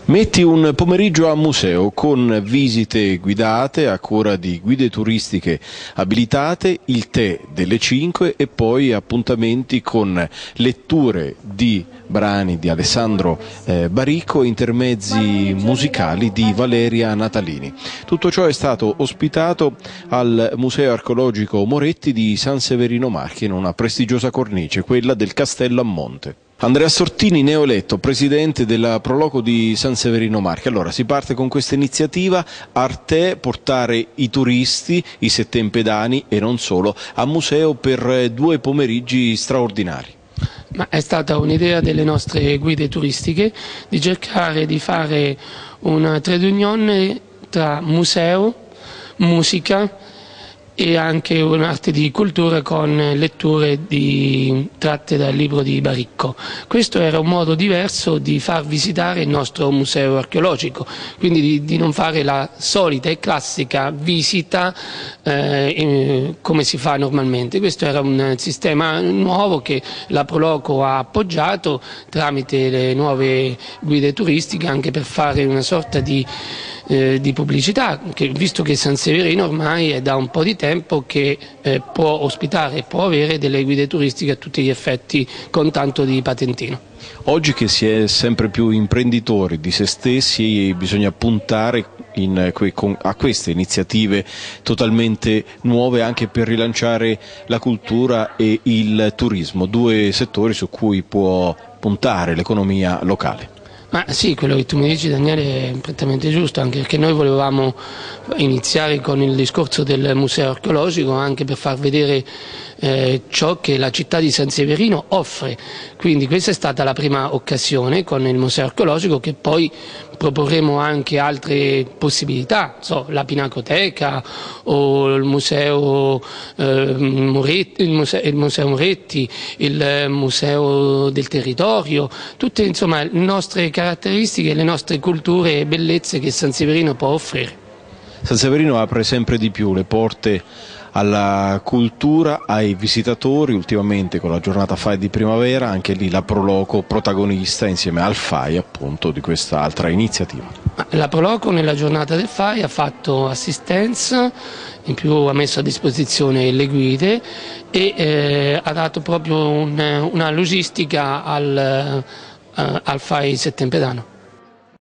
Metti un pomeriggio a museo con visite guidate a cura di guide turistiche abilitate, il tè delle 5 e poi appuntamenti con letture di brani di Alessandro Baricco e intermezzi musicali di Valeria Natalini. Tutto ciò è stato ospitato al Museo Archeologico Moretti di San Severino Marche in una prestigiosa cornice, quella del Castello a Monte. Andrea Sortini, neoeletto presidente della Proloco di San Severino Marche. Allora, si parte con questa iniziativa Arte, portare i turisti, i settempedani e non solo, a museo per 2 pomeriggi straordinari. Ma è stata un'idea delle nostre guide turistiche di cercare di fare una trade union tra museo, musica e anche un'arte di cultura con letture tratte dal libro di Baricco. Questo era un modo diverso di far visitare il nostro museo archeologico, quindi di non fare la solita e classica visita come si fa normalmente. Questo era un sistema nuovo che la Proloco ha appoggiato tramite le nuove guide turistiche, anche per fare una sorta di pubblicità, visto che San Severino ormai è da un po' di tempo che può ospitare e può avere delle guide turistiche a tutti gli effetti con tanto di patentino. Oggi che si è sempre più imprenditori di se stessi bisogna puntare a queste iniziative totalmente nuove anche per rilanciare la cultura e il turismo, 2 settori su cui può puntare l'economia locale. Ma sì, quello che tu mi dici, Daniele, è prettamente giusto, anche perché noi volevamo iniziare con il discorso del museo archeologico anche per far vedere ciò che la città di San Severino offre. Quindi questa è stata la prima occasione con il museo archeologico, che poi proporremo anche altre possibilità, la Pinacoteca o il museo Moretti, il museo del territorio, tutte insomma le nostre caratteristiche, le nostre culture e bellezze che San Severino può offrire. San Severino apre sempre di più le porte alla cultura, ai visitatori, ultimamente con la giornata FAI di primavera, anche lì la Proloco protagonista insieme al FAI appunto di questa altra iniziativa. La Proloco nella giornata del FAI ha fatto assistenza, in più ha messo a disposizione le guide e ha dato proprio una logistica al FAI settempedano.